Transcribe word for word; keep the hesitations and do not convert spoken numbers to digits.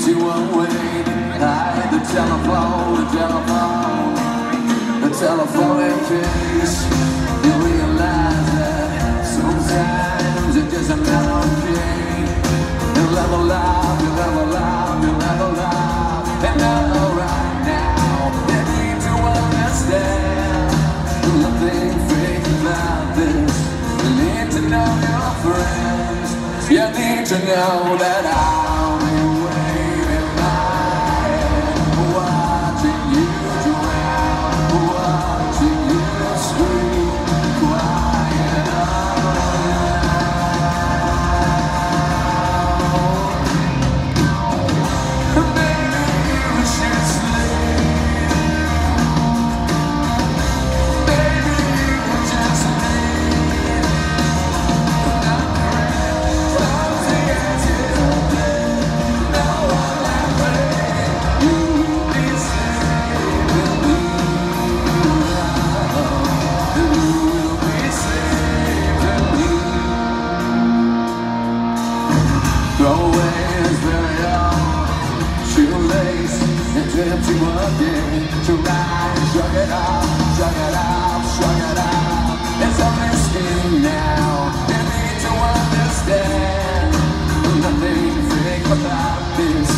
you away. Hide the telephone, the telephone, the telephone in case you realize that sometimes it's just a matter of pain. You'll level up, you'll level up, you'll level up. And now, right now, you need to understand nothing fake about this. You need to know your friends. You need to know that I'll be waiting lying, watching you drown, watching you scream, quiet aloud. Maybe you should sleep. Maybe you just leave. Clumsy as you've been, no one ever you will be saving me. You will be saving me. Throw away his very own shoelace and trip you again. To ride, shrug it off, shrug it off, shrug it off. It's only skin now. You need to understand nothing fake about this.